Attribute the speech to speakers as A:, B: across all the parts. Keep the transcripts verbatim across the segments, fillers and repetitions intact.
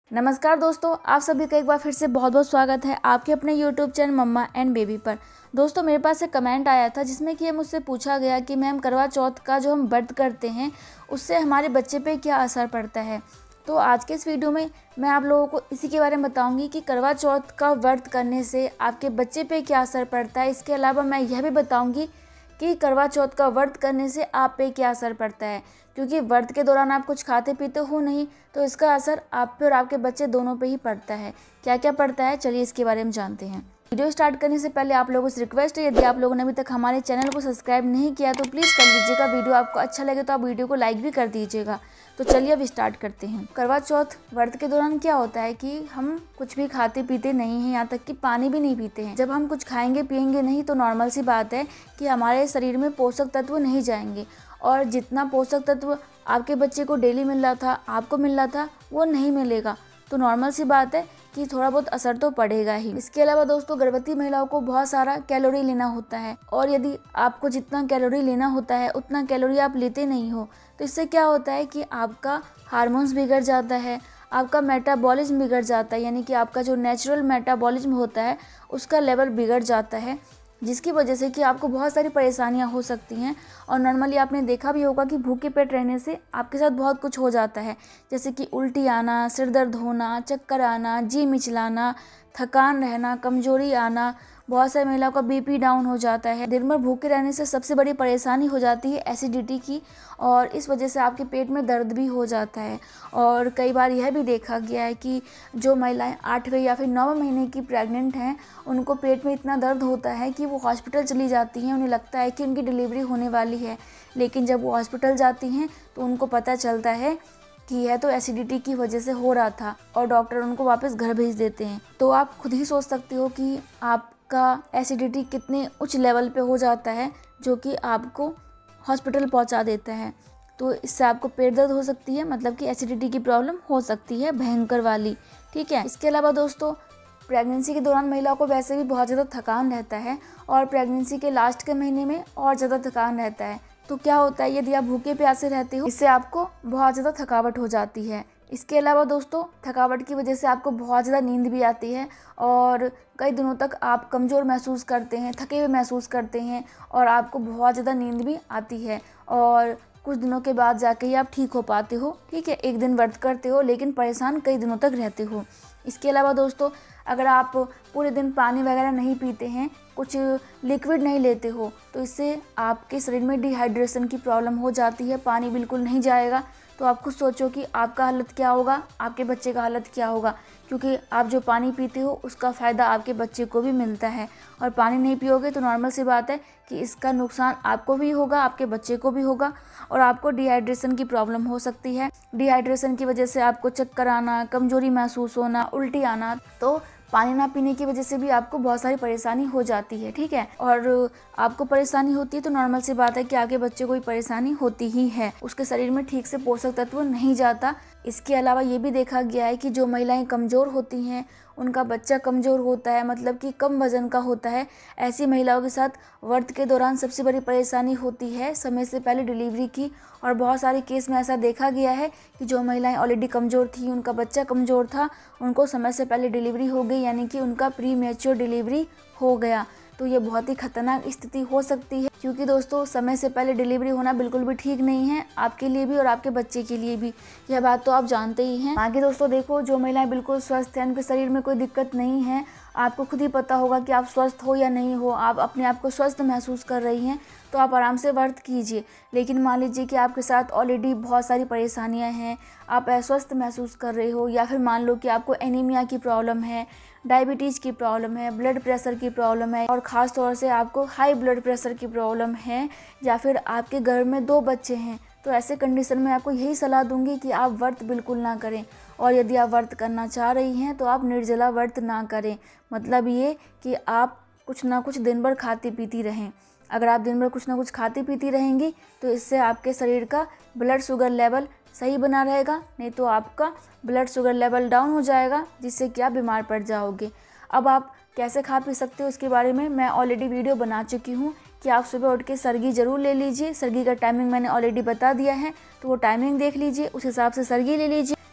A: नमस्कार दोस्तों, आप सभी का एक बार फिर से बहुत बहुत स्वागत है आपके अपने YouTube channel mama and baby पर। दोस्तों, मेरे पास एक कमेंट आया था जिसमें कि मुझसे पूछा गया कि मैम करवा चौथ का जो हम व्रत करते हैं उससे हमारे बच्चे पे क्या असर पड़ता है। तो आज के इस वीडियो में मैं आप लोगों को इसी के बारे में बताऊंगी कि करवा चौथ का व्रत करने से आपके बच्चे पे क्या असर पड़ता है। इसके अलावा मैं यह भी बताऊँगी कि करवा चौथ का व्रत करने से आप पे क्या असर पड़ता है, क्योंकि व्रत के दौरान आप कुछ खाते पीते हो नहीं, तो इसका असर आप पे और आपके बच्चे दोनों पे ही पड़ता है। क्या क्या पड़ता है, चलिए इसके बारे में जानते हैं। वीडियो स्टार्ट करने से पहले आप लोगों से रिक्वेस्ट है, यदि आप लोगों ने अभी तक हमारे चैनल को सब्सक्राइब नहीं किया तो प्लीज़ कर लीजिएगा। वीडियो आपको अच्छा लगे तो आप वीडियो को लाइक भी कर दीजिएगा। तो चलिए अब स्टार्ट करते हैं। करवा चौथ व्रत के दौरान क्या होता है कि हम कुछ भी खाते पीते नहीं हैं, यहाँ तक कि पानी भी नहीं पीते हैं। जब हम कुछ खाएंगे पिएंगे नहीं तो नॉर्मल सी बात है कि हमारे शरीर में पोषक तत्व नहीं जाएंगे, और जितना पोषक तत्व आपके बच्चे को डेली मिल रहा था, आपको मिल रहा था, वो नहीं मिलेगा। तो नॉर्मल सी बात है कि थोड़ा बहुत असर तो पड़ेगा ही। इसके अलावा दोस्तों, गर्भवती महिलाओं को बहुत सारा कैलोरी लेना होता है, और यदि आपको जितना कैलोरी लेना होता है उतना कैलोरी आप लेते नहीं हो, तो इससे क्या होता है कि आपका हार्मोन्स बिगड़ जाता है, आपका मेटाबॉलिज्म बिगड़ जाता है, यानी कि आपका जो नेचुरल मेटाबॉलिज्म होता है उसका लेवल बिगड़ जाता है, जिसकी वजह से कि आपको बहुत सारी परेशानियां हो सकती हैं। और नॉर्मली आपने देखा भी होगा कि भूखे पेट रहने से आपके साथ बहुत कुछ हो जाता है, जैसे कि उल्टी आना, सिर दर्द होना, चक्कर आना, जी मिचलाना, थकान रहना, कमजोरी आना, बहुत सारी महिलाओं का बीपी डाउन हो जाता है। दिन भर भूखे रहने से सबसे बड़ी परेशानी हो जाती है एसिडिटी की, और इस वजह से आपके पेट में दर्द भी हो जाता है। और कई बार यह भी देखा गया है कि जो महिलाएं आठवें या फिर नौवें महीने की प्रेग्नेंट हैं, उनको पेट में इतना दर्द होता है कि वो हॉस्पिटल चली जाती हैं। उन्हें लगता है कि उनकी डिलीवरी होने वाली है, लेकिन जब वो हॉस्पिटल जाती हैं तो उनको पता चलता है कि यह तो एसिडिटी की वजह से हो रहा था, और डॉक्टर उनको वापस घर भेज देते हैं। तो आप खुद ही सोच सकते हो कि आपका एसिडिटी कितने उच्च लेवल पे हो जाता है, जो कि आपको हॉस्पिटल पहुंचा देता है। तो इससे आपको पेट दर्द हो सकती है, मतलब कि एसिडिटी की प्रॉब्लम हो सकती है भयंकर वाली। ठीक है। इसके अलावा दोस्तों, प्रेगनेंसी के दौरान महिलाओं को वैसे भी बहुत ज़्यादा थकान रहता है, और प्रेगनेंसी के लास्ट के महीने में और ज़्यादा थकान रहता है। तो क्या होता है, यदि आप भूखे प्यासे रहते हो, इससे आपको बहुत ज़्यादा थकावट हो जाती है। इसके अलावा दोस्तों, थकावट की वजह से आपको बहुत ज़्यादा नींद भी आती है, और कई दिनों तक आप कमज़ोर महसूस करते हैं, थके हुए महसूस करते हैं, और आपको बहुत ज़्यादा नींद भी आती है। और कुछ दिनों के बाद जाके ही आप ठीक हो पाते हो। ठीक है, एक दिन व्रत करते हो लेकिन परेशान कई दिनों तक रहते हो। इसके अलावा दोस्तों, अगर आप पूरे दिन पानी वगैरह नहीं पीते हैं, कुछ लिक्विड नहीं लेते हो, तो इससे आपके शरीर में डिहाइड्रेशन की प्रॉब्लम हो जाती है। पानी बिल्कुल नहीं जाएगा, तो आप खुद सोचो कि आपका हालत क्या होगा, आपके बच्चे का हालत क्या होगा, क्योंकि आप जो पानी पीते हो उसका फ़ायदा आपके बच्चे को भी मिलता है। और पानी नहीं पियोगे तो नॉर्मल सी बात है कि इसका नुकसान आपको भी होगा, आपके बच्चे को भी होगा, और आपको डिहाइड्रेशन की प्रॉब्लम हो सकती है। डिहाइड्रेशन की वजह से आपको चक्कर आना, कमजोरी महसूस होना, उल्टी आना, तो पानी ना पीने की वजह से भी आपको बहुत सारी परेशानी हो जाती है। ठीक है, और आपको परेशानी होती है तो नॉर्मल सी बात है कि आपके बच्चे को भी परेशानी होती ही है, उसके शरीर में ठीक से पोषक तत्व नहीं जाता। इसके अलावा ये भी देखा गया है कि जो महिलाएं कमज़ोर होती हैं उनका बच्चा कमज़ोर होता है, मतलब कि कम वज़न का होता है। ऐसी महिलाओं के साथ व्रत के दौरान सबसे बड़ी परेशानी होती है समय से पहले डिलीवरी की, और बहुत सारे केस में ऐसा देखा गया है कि जो महिलाएं ऑलरेडी कमज़ोर थी, उनका बच्चा कमज़ोर था, उनको समय से पहले डिलीवरी हो गई, यानी कि उनका प्री मैच्योर डिलीवरी हो गया। तो ये बहुत ही खतरनाक स्थिति हो सकती है, क्योंकि दोस्तों समय से पहले डिलीवरी होना बिल्कुल भी ठीक नहीं है, आपके लिए भी और आपके बच्चे के लिए भी। यह बात तो आप जानते ही हैं। आगे दोस्तों देखो, जो महिलाएं बिल्कुल स्वस्थ हैं, उनके शरीर में कोई दिक्कत नहीं है, आपको खुद ही पता होगा कि आप स्वस्थ हो या नहीं हो, आप अपने आप को स्वस्थ महसूस कर रही हैं, तो आप आराम से व्रत कीजिए। लेकिन मान लीजिए कि आपके साथ ऑलरेडी बहुत सारी परेशानियां हैं, आप अस्वस्थ महसूस कर रहे हो, या फिर मान लो कि आपको एनीमिया की प्रॉब्लम है, डायबिटीज़ की प्रॉब्लम है, ब्लड प्रेशर की प्रॉब्लम है, और ख़ास तौर से आपको हाई ब्लड प्रेशर की प्रॉब्लम है, या फिर आपके घर में दो बच्चे हैं, तो ऐसे कंडीशन में आपको यही सलाह दूंगी कि आप व्रत बिल्कुल ना करें। और यदि आप व्रत करना चाह रही हैं तो आप निर्जला व्रत ना करें, मतलब ये कि आप कुछ ना कुछ दिन भर खाती पीती रहें। अगर आप दिन भर कुछ ना कुछ खाती पीती रहेंगी तो इससे आपके शरीर का ब्लड शुगर लेवल सही बना रहेगा, नहीं तो आपका ब्लड शुगर लेवल डाउन हो जाएगा, जिससे कि आप बीमार पड़ जाओगे। अब आप कैसे खा पी सकते हो इसके बारे में मैं ऑलरेडी वीडियो बना चुकी हूँ कि आप सुबह उठ के सरगी ज़रूर ले लीजिए। सरगी का टाइमिंग मैंने ऑलरेडी बता दिया है, तो वो टाइमिंग देख लीजिए, उस हिसाब से सरगी ले लीजिए।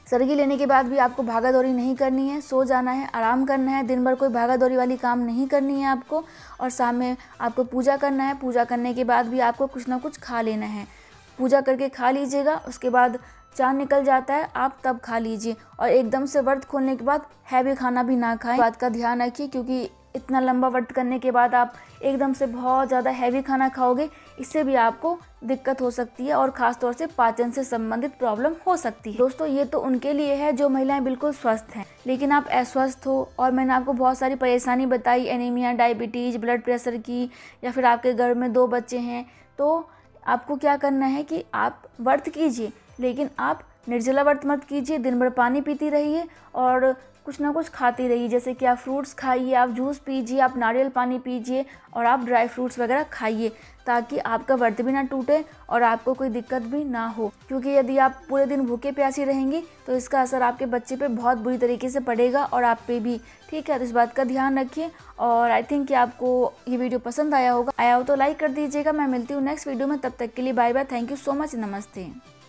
A: सर्गी लेने के बाद भी आपको भागा दौड़ी नहीं करनी है, सो जाना है, आराम करना है। दिन भर कोई भागा दौड़ी वाली काम नहीं करनी है आपको। और शाम में आपको पूजा करना है। पूजा करने के बाद भी आपको कुछ ना कुछ खा लेना है। पूजा करके खा लीजिएगा, उसके बाद चाँद निकल जाता है, आप तब खा लीजिए। और एकदम से व्रत खोलने के बाद हैवी खाना भी ना खाएं। बात का ध्यान रखिए, क्योंकि इतना लंबा व्रत करने के बाद आप एकदम से बहुत ज़्यादा हैवी खाना खाओगे, इससे भी आपको दिक्कत हो सकती है और ख़ास तौर से पाचन से संबंधित प्रॉब्लम हो सकती है। दोस्तों, ये तो उनके लिए है जो महिलाएं बिल्कुल स्वस्थ हैं, लेकिन आप अस्वस्थ हो और मैंने आपको बहुत सारी परेशानी बताई, एनीमिया, डायबिटीज़, ब्लड प्रेशर की, या फिर आपके घर में दो बच्चे हैं, तो आपको क्या करना है कि आप व्रत कीजिए, लेकिन आप निर्जला व्रत मत कीजिए। दिन भर पानी पीती रहिए और कुछ ना कुछ खाती रहिए, जैसे कि आप फ्रूट्स खाइए, आप जूस पीजिए, आप नारियल पानी पीजिए और आप ड्राई फ्रूट्स वगैरह खाइए, ताकि आपका व्रत भी ना टूटे और आपको कोई दिक्कत भी ना हो। क्योंकि यदि आप पूरे दिन भूखे प्यासी रहेंगी तो इसका असर आपके बच्चे पे बहुत बुरी तरीके से पड़ेगा और आप पे भी। ठीक है, तो इस बात का ध्यान रखिए। और आई थिंक कि आपको ये वीडियो पसंद आया होगा। आया हो तो लाइक कर दीजिएगा। मैं मिलती हूँ नेक्स्ट वीडियो में, तब तक के लिए bye bye. Thank you so much. नमस्ते।